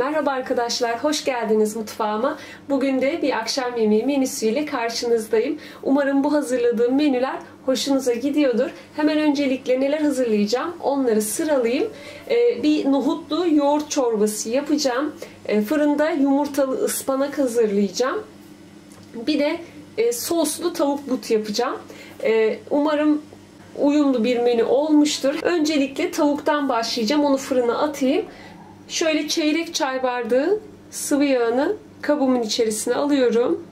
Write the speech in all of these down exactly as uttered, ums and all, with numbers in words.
Merhaba arkadaşlar, hoş geldiniz mutfağıma. Bugün de bir akşam yemeği menüsüyle karşınızdayım. Umarım bu hazırladığım menüler hoşunuza gidiyordur. Hemen öncelikle neler hazırlayacağım onları sıralayayım. Ee, bir nohutlu yoğurt çorbası yapacağım. Ee, fırında yumurtalı ıspanak hazırlayacağım. Bir de e, soslu tavuk but yapacağım. Ee, umarım uyumlu bir menü olmuştur. Öncelikle tavuktan başlayacağım. Onu fırına atayım. Şöyle çeyrek çay bardağı sıvı yağını kabımın içerisine alıyorum.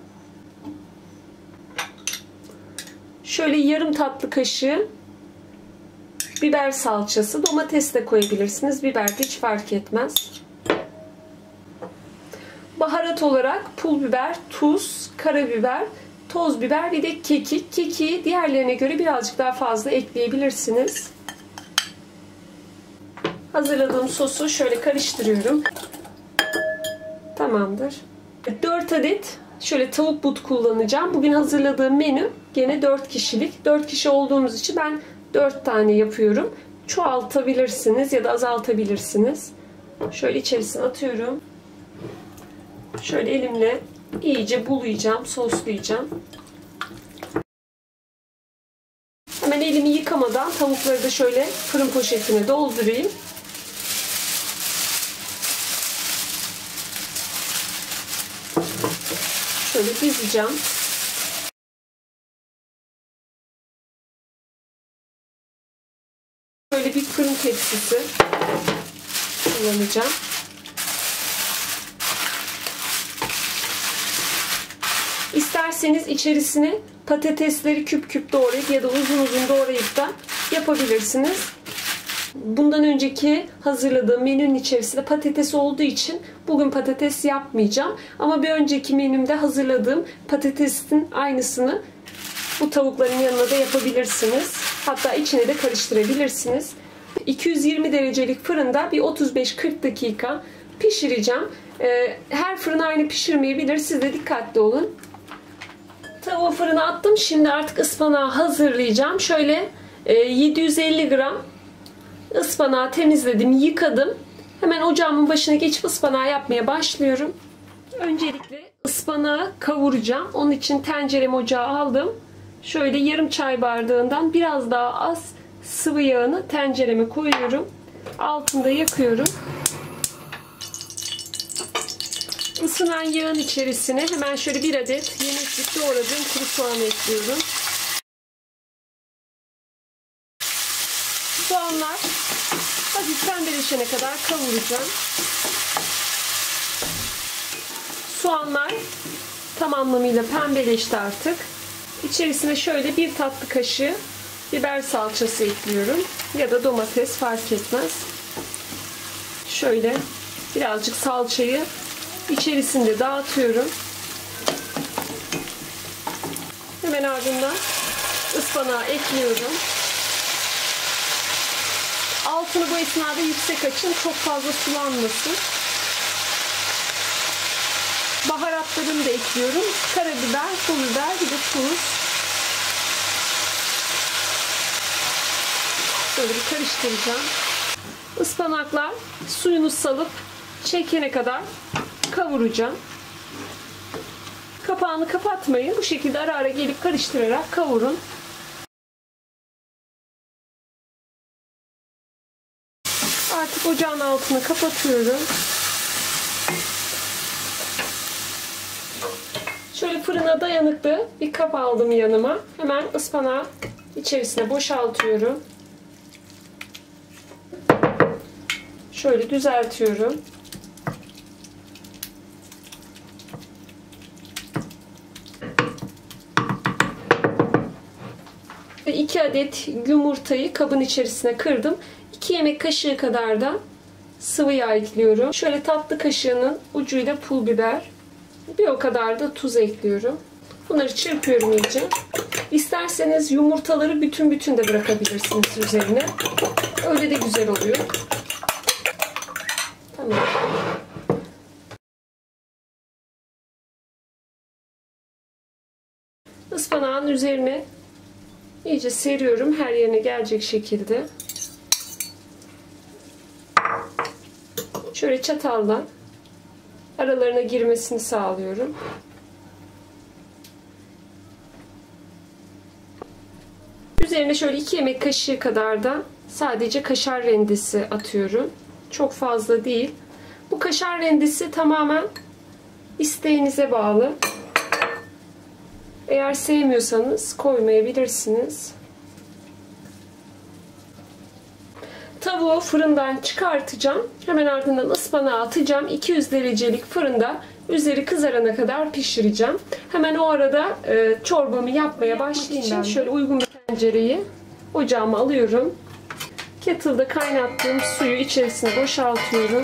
Şöyle yarım tatlı kaşığı biber salçası, domates de koyabilirsiniz. Biber de hiç fark etmez. Baharat olarak pul biber, tuz, karabiber, toz biber, bir de kekik. Kekiği diğerlerine göre birazcık daha fazla ekleyebilirsiniz. Hazırladığım sosu şöyle karıştırıyorum. Tamamdır. dört adet şöyle tavuk but kullanacağım. Bugün hazırladığım menü gene dört kişilik. dört kişi olduğumuz için ben dört tane yapıyorum. Çoğaltabilirsiniz ya da azaltabilirsiniz. Şöyle içerisine atıyorum. Şöyle elimle iyice bulayacağım, soslayacağım. Hemen elimi yıkamadan tavukları da şöyle fırın poşetine doldurayım. Şöyle dizeceğim. Böyle bir fırın tepsisi kullanacağım. İsterseniz içerisine patatesleri küp küp doğrayıp ya da uzun uzun doğrayıp da yapabilirsiniz. Bundan önceki hazırladığım menünün içerisinde patates olduğu için bugün patates yapmayacağım. Ama bir önceki menümde hazırladığım patatesin aynısını bu tavukların yanına da yapabilirsiniz. Hatta içine de karıştırabilirsiniz. iki yüz yirmi derecelik fırında bir otuz beş kırk dakika pişireceğim. Her fırın aynı pişirmeyebilir. Siz de dikkatli olun. Tavuğu fırına attım. Şimdi artık ıspanağı hazırlayacağım. Şöyle yedi yüz elli gram ıspanağı temizledim, yıkadım. Hemen ocağımın başına geçip ıspanağı yapmaya başlıyorum. Öncelikle ıspanağı kavuracağım. Onun için tenceremi ocağa aldım. Şöyle yarım çay bardağından biraz daha az sıvı yağını tencereme koyuyorum. Altında yakıyorum. Isınan yağın içerisine hemen şöyle bir adet yemeklik doğradığım kuru soğan ekliyorum. Soğanlar hafif pembeleşene kadar kavuracağım. Soğanlar tam anlamıyla pembeleşti artık. İçerisine şöyle bir tatlı kaşığı biber salçası ekliyorum. Ya da domates fark etmez. Şöyle birazcık salçayı içerisinde dağıtıyorum. Hemen ardından ıspanağı ekliyorum. Altını bu esnada yüksek açın. Çok fazla sulanmasın. Baharatlarımı da ekliyorum. Karabiber, pul biber, bir de tuz. Böyle bir karıştıracağım. Ispanaklar suyunu salıp çekene kadar kavuracağım. Kapağını kapatmayın. Bu şekilde ara ara gelip karıştırarak kavurun. Artık ocağın altını kapatıyorum. Şöyle fırına dayanıklı bir kap aldım yanıma. Hemen ıspanağı içerisine boşaltıyorum. Şöyle düzeltiyorum. Ve iki adet yumurtayı kabın içerisine kırdım. iki yemek kaşığı kadar da sıvı yağ ekliyorum. Şöyle tatlı kaşığının ucuyla pul biber. Bir o kadar da tuz ekliyorum. Bunları çırpıyorum iyice. İsterseniz yumurtaları bütün bütün de bırakabilirsiniz üzerine. Öyle de güzel oluyor. Tamam. Ispanağın üzerine iyice seriyorum. Her yerine gelecek şekilde. Şöyle çatalla aralarına girmesini sağlıyorum. Üzerine şöyle iki yemek kaşığı kadar da sadece kaşar rendesi atıyorum. Çok fazla değil. Bu kaşar rendesi tamamen isteğinize bağlı. Eğer sevmiyorsanız koymayabilirsiniz. Tavuğu fırından çıkartacağım. Hemen ardından ıspanağı atacağım. iki yüz derecelik fırında üzeri kızarana kadar pişireceğim. Hemen o arada e, çorbamı yapmaya başlayayım. için şöyle uygun bir tencereyi ocağıma alıyorum. Kettle'da kaynattığım suyu içerisine boşaltıyorum.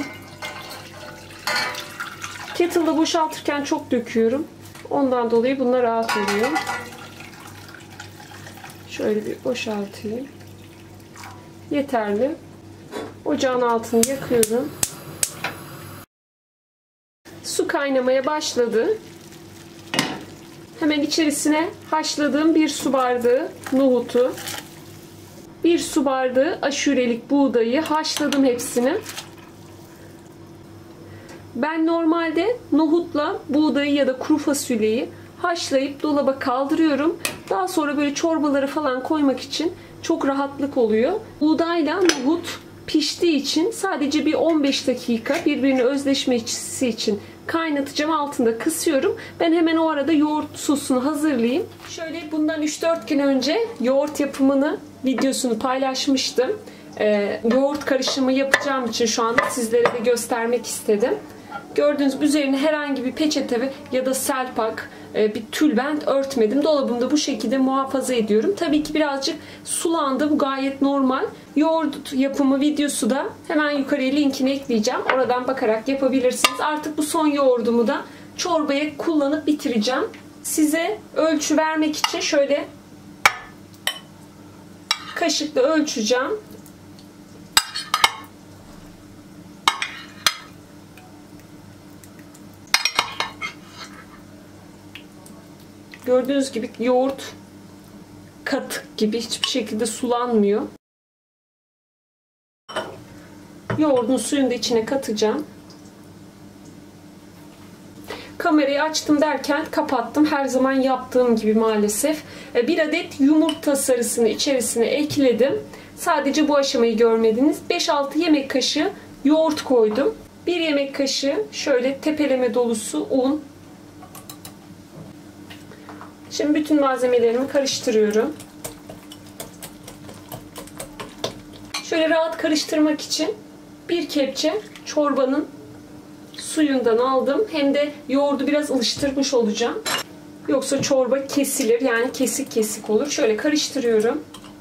Kettle'da boşaltırken çok döküyorum. Ondan dolayı bunlar rahat oluyor. Şöyle bir boşaltayım. Yeterli. Ocağın altını yakıyorum. Su kaynamaya başladı. Hemen içerisine haşladığım bir su bardağı nohutu, bir su bardağı aşurelik buğdayı haşladım hepsini. Ben normalde nohutla buğdayı ya da kuru fasulyeyi haşlayıp dolaba kaldırıyorum. Daha sonra böyle çorbaları falan koymak için çok rahatlık oluyor. Buğdayla nohut piştiği için sadece bir on beş dakika birbirine özleşmesi için kaynatacağım. Altında kısıyorum. Ben hemen o arada yoğurt sosunu hazırlayayım. Şöyle bundan üç dört gün önce yoğurt yapımını, videosunu paylaşmıştım. Ee, yoğurt karışımı yapacağım için şu anda sizlere de göstermek istedim. Gördüğünüz gibi üzerine herhangi bir peçete ya da selpak, bir tülbent örtmedim. Dolabımda bu şekilde muhafaza ediyorum. Tabii ki birazcık sulandı. Bu gayet normal. Yoğurt yapımı videosu da hemen yukarıya linkini ekleyeceğim. Oradan bakarak yapabilirsiniz. Artık bu son yoğurdumu da çorbaya kullanıp bitireceğim. Size ölçü vermek için şöyle kaşıkla ölçeceğim. Gördüğünüz gibi yoğurt katık gibi, hiçbir şekilde sulanmıyor. Yoğurdun suyunu da içine katacağım. Kamerayı açtım derken kapattım. Her zaman yaptığım gibi maalesef. Bir adet yumurta sarısını içerisine ekledim. Sadece bu aşamayı görmediniz. beş altı yemek kaşığı yoğurt koydum. bir yemek kaşığı şöyle tepeleme dolusu un. Şimdi bütün malzemelerimi karıştırıyorum. Şöyle rahat karıştırmak için bir kepçe çorbanın suyundan aldım. Hem de yoğurdu biraz ılıştırmış olacağım. Yoksa çorba kesilir, yani kesik kesik olur. Şöyle karıştırıyorum.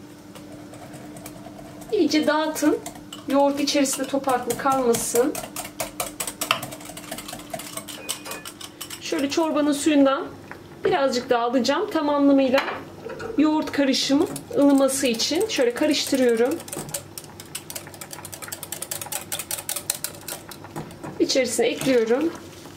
İyice dağıtın. Yoğurt içerisinde topaklı kalmasın. Şöyle çorbanın suyundan birazcık daha alacağım. Tam anlamıyla yoğurt karışımı ılıması için şöyle karıştırıyorum. İçerisine ekliyorum.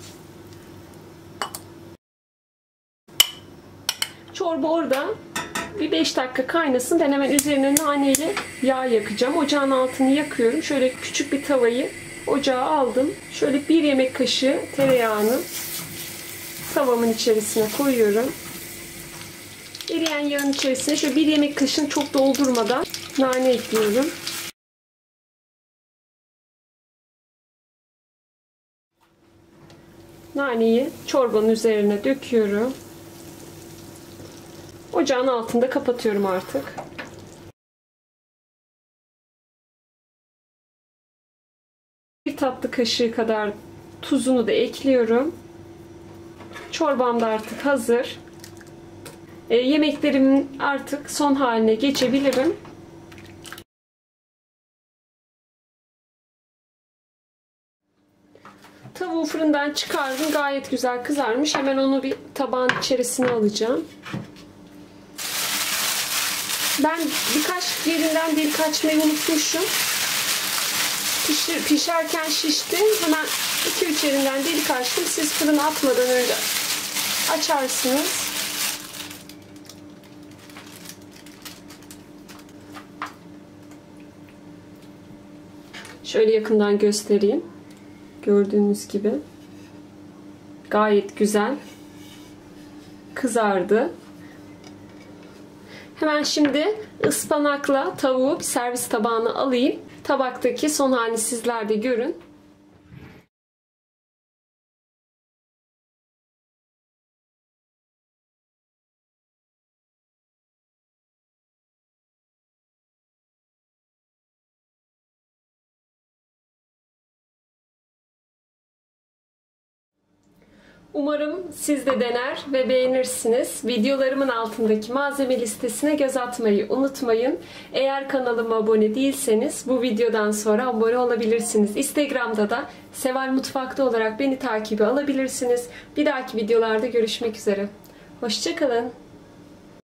Çorba orada bir beş dakika kaynasın. Ben hemen üzerine nane ile yağ yakacağım. Ocağın altını yakıyorum. Şöyle küçük bir tavayı ocağa aldım. Şöyle bir yemek kaşığı tereyağını tavamın içerisine koyuyorum. Eriyen yağın içerisine şöyle bir yemek kaşığını çok doldurmadan nane ekliyorum. Naneyi çorbanın üzerine döküyorum. Ocağın altında kapatıyorum artık. Bir tatlı kaşığı kadar tuzunu da ekliyorum. Çorbam da artık hazır. E, yemeklerimin artık son haline geçebilirim. Tavuğu fırından çıkardım. Gayet güzel kızarmış. Hemen onu bir tabağın içerisine alacağım. Ben birkaç yerinden delik açmayı unutmuşum. Pişir, pişerken şişti. Hemen iki üç yerinden delik açtım. Siz fırına atmadan önce açarsınız. Şöyle yakından göstereyim. Gördüğünüz gibi. Gayet güzel kızardı. Hemen şimdi ıspanakla tavuğu bir servis tabağına alayım. Tabaktaki son halini sizler de görün. Umarım siz de dener ve beğenirsiniz. Videolarımın altındaki malzeme listesine göz atmayı unutmayın. Eğer kanalıma abone değilseniz bu videodan sonra abone olabilirsiniz. Instagram'da da Seval Mutfak'ta olarak beni takibe alabilirsiniz. Bir dahaki videolarda görüşmek üzere. Hoşça kalın.